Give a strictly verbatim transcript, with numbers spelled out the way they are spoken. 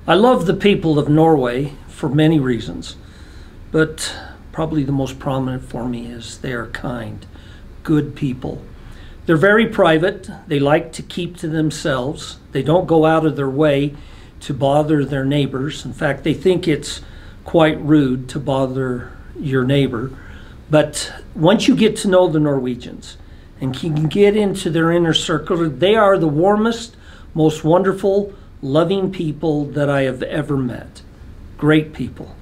I love the people of Norway for many reasons, but probably the most prominent for me is they are kind, good people. They're very private. They like to keep to themselves. They don't go out of their way to bother their neighbors. In fact, they think it's quite rude to bother your neighbor. But once you get to know the Norwegians and can get into their inner circle, they are the warmest, most wonderful, loving people that I have ever met. Great people.